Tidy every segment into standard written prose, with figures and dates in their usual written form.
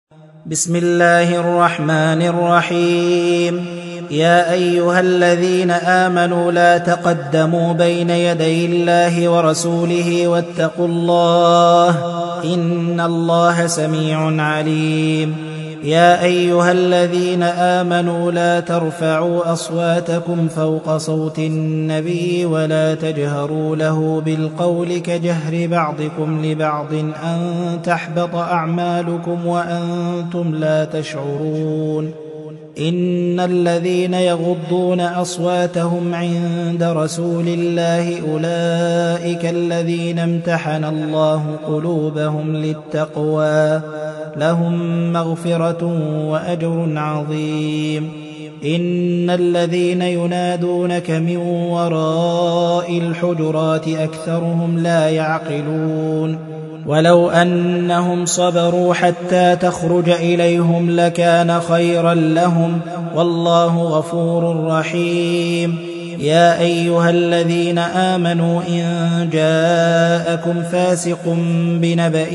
بسم الله الرحمن الرحيم. يا أيها الذين آمنوا لا تقدموا بين يدي الله ورسوله واتقوا الله إن الله سميع عليم. يا أيها الذين آمنوا لا ترفعوا أصواتكم فوق صوت النبي ولا تجهروا له بالقول كجهر بعضكم لبعض أن تحبط أعمالكم وأنتم لا تشعرون. إن الذين يغضون أصواتهم عند رسول الله أولئك الذين امتحن الله قلوبهم للتقوى لهم مغفرة وأجر عظيم. إن الذين ينادونك من وراء الحجرات أكثرهم لا يعقلون. ولو أنهم صبروا حتى تخرج إليهم لكان خيرا لهم والله غفور رحيم. يا أيها الذين آمنوا إن جاءكم فاسق بنبأ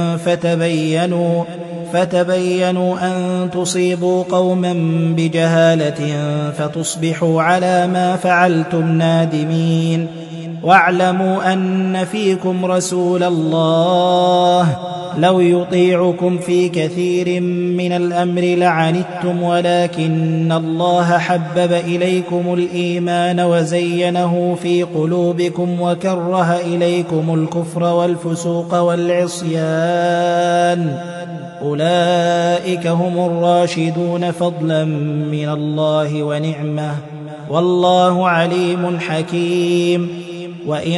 فتبينوا أن تصيبوا قوما بجهالة فتصبحوا على ما فعلتم نادمين. واعلموا أن فيكم رسول الله لو يطيعكم في كثير من الأمر لعنتم ولكن الله حبب إليكم الإيمان وزينه في قلوبكم وكره إليكم الكفر والفسوق والعصيان أولئك هم الراشدون فضلا من الله ونعمة والله عليم حكيم. وإن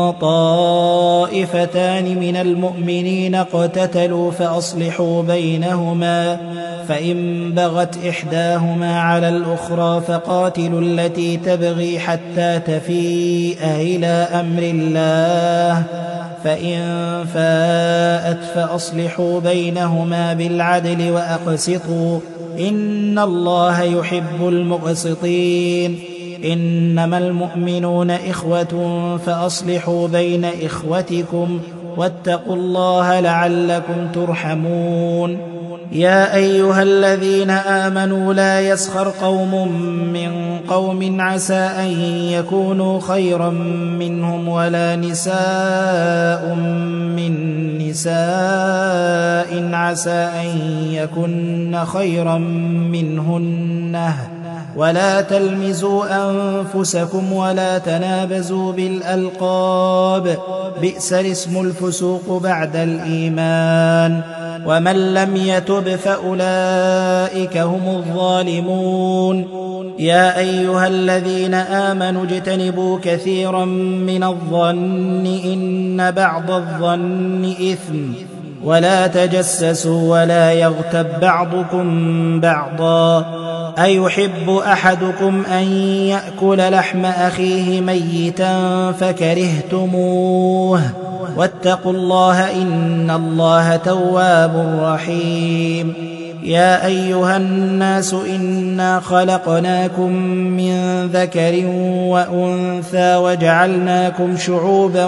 طائفتان من المؤمنين اقتتلوا فأصلحوا بينهما فإن بغت إحداهما على الأخرى فقاتلوا التي تبغي حتى تفيء إلى أمر الله فإن فاءت فأصلحوا بينهما بالعدل وأقسطوا إن الله يحب المقسطين. إنما المؤمنون إخوة فأصلحوا بين إخوتكم واتقوا الله لعلكم ترحمون. يا أيها الذين آمنوا لا يسخر قوم من قوم عسى أن يكونوا خيرا منهم ولا نساء من نساء عسى أن يكن خيرا منهن ولا تلمزوا أنفسكم ولا تنابزوا بالألقاب بئس الاسم الفسوق بعد الإيمان ومن لم يتب فأولئك هم الظالمون. يا أيها الذين آمنوا اجتنبوا كثيرا من الظن إن بعض الظن إثم ولا تجسسوا ولا يغتب بعضكم بعضا أيحب أحدكم أن يأكل لحم أخيه ميتا فكرهتموه واتقوا الله إن الله تواب رحيم. يا أيها الناس إنا خلقناكم من ذكر وأنثى وجعلناكم شعوبا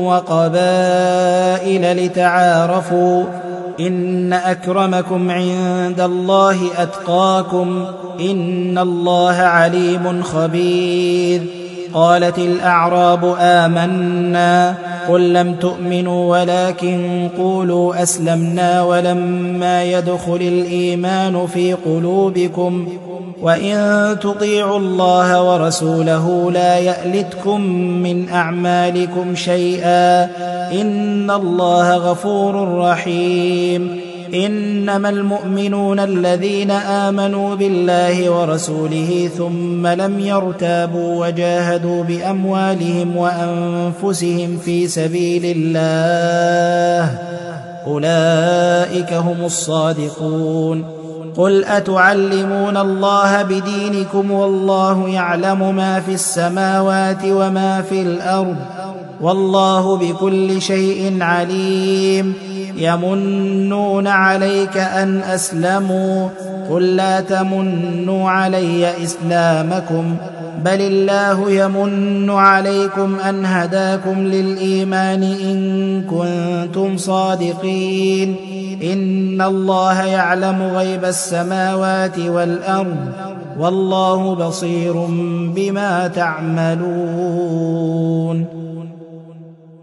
وقبائل لتعارفوا إن أكرمكم عند الله أتقاكم إن الله عليم خبير. قالت الأعراب آمنا قل لم تؤمنوا ولكن قولوا أسلمنا ولما يدخل الإيمان في قلوبكم وإن تطيعوا الله ورسوله لا يألتكم من أعمالكم شيئا إن الله غفور رحيم. إنما المؤمنون الذين آمنوا بالله ورسوله ثم لم يرتابوا وجاهدوا بأموالهم وأنفسهم في سبيل الله أولئك هم الصادقون. قل أتعلمون الله بدينكم والله يعلم ما في السماوات وما في الأرض والله بكل شيء عليم. يمنون عليك أن أسلموا قل لا تمنوا علي إسلامكم بل الله يمن عليكم أن هداكم للإيمان إن كنتم صادقين إن الله يعلم غيب السماوات والأرض والله بصير بما تعملون